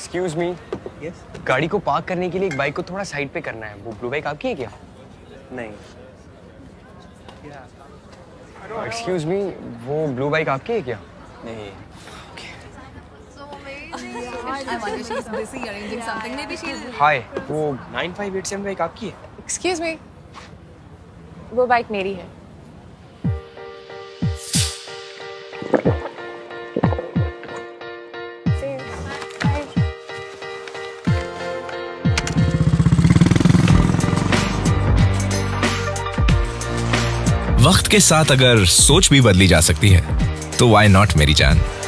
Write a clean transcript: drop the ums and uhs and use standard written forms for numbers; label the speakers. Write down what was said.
Speaker 1: Excuse me.
Speaker 2: Yes.
Speaker 1: गाड़ी को park करने के लिए एक बाइक को थोड़ा साइड पे करना है। वो ब्लू बाइक आपकी है क्या?
Speaker 2: नहीं।
Speaker 1: एक्सक्यूज मी, वो ब्लू बाइक आपकी है क्या?
Speaker 2: नहीं।
Speaker 1: हाय, वो
Speaker 2: 9587 बाइक आपकी है?
Speaker 3: एक्सक्यूज मी, वो बाइक मेरी है।
Speaker 4: वक्त के साथ अगर सोच भी बदली जा सकती है तो व्हाई नॉट मेरी जान।